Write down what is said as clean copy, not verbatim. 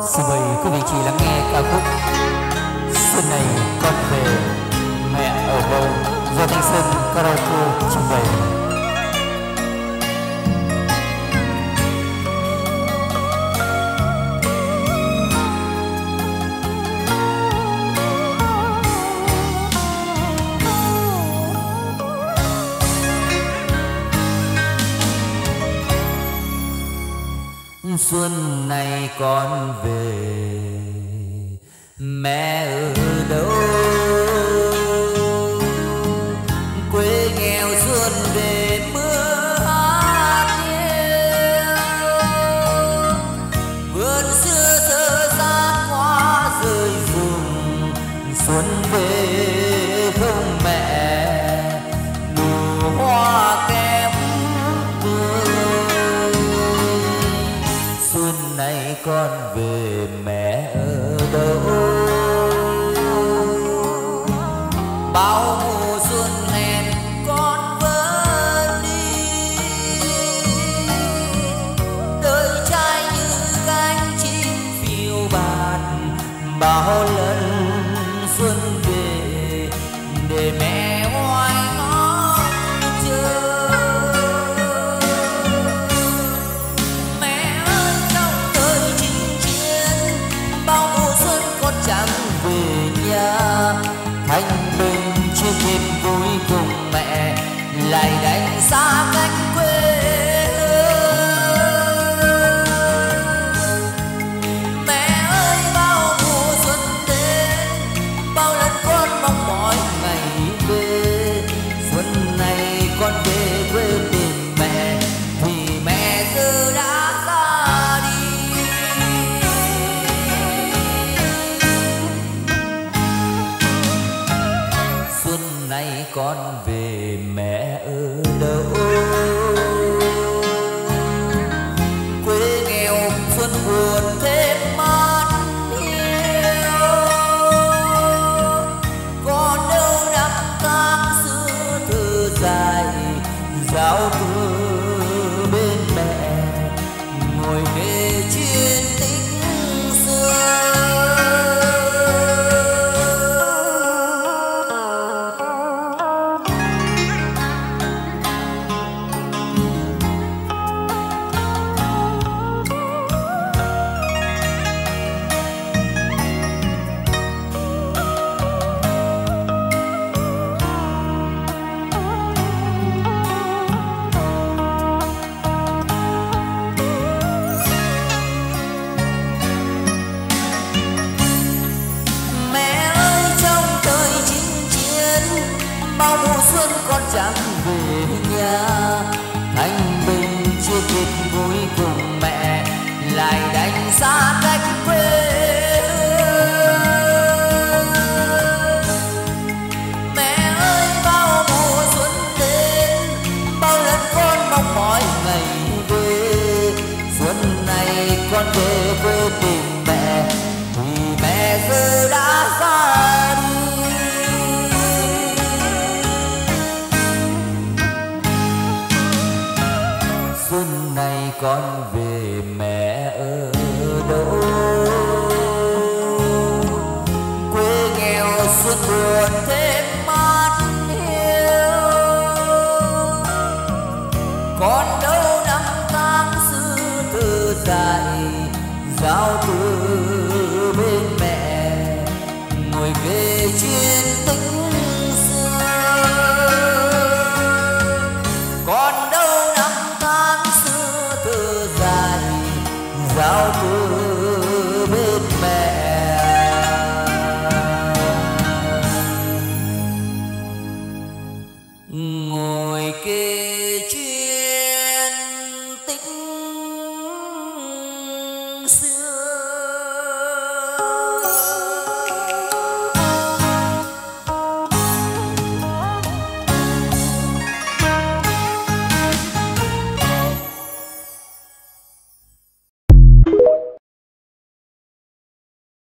Xin mời quý vị chị lắng nghe ca khúc Xuân này con về mẹ ở đâu do Thanh Sơn Karaoke trình bày. Xuân này con về mẹ ở đâu, quê nghèo xuân về mưa hát yêu, vườn xưa thơ xác hoa rơi rụng. Xuân về không mẹ, nụ hoa kém tươi. Xuân này con về mẹ ở đâu, bao mùa xuân hẹn con vẫn đi, đời trai như cánh chim phiêu bạt. Bao lần xuân về để mẹ hoài ngóng chờ. Mẹ ơi trong thời chinh chiến, bao mùa xuân con chẳng về nhà. Thanh bình chưa kịp vui cùng mẹ, lại đánh xa cách quê hương. Mẹ ơi bao mùa xuân đến, bao lần con mong mỏi ngày về. Xuân này con về quê tìm mẹ, thì mẹ giờ đã ra đi. Xuân này con về mẹ ở đâu, quê nghèo xuân buồn thêm mát hiu. Còn đâu năm tháng xưa thơ dài, giao thừa bên mẹ, ngồi kể chuyện tình xưa. Bao mùa xuân con chẳng về nhà, thanh bình chưa kịp vui cùng mẹ, lại đánh xa cách quê hương. Mẹ ơi bao mùa xuân đến, bao lần con mong mỏi ngày về. Xuân này con về quê tìm mẹ, thì mẹ giờ đã ra đi. Xuân này con về mẹ ở đâu, quê nghèo xuân buồn thêm mát hiu. Còn đâu năm tháng xưa thơ dài, giao từ bên mẹ, ngồi kể chuyện tình xưa. Còn đâu giao từ bên mẹ, ngồi kê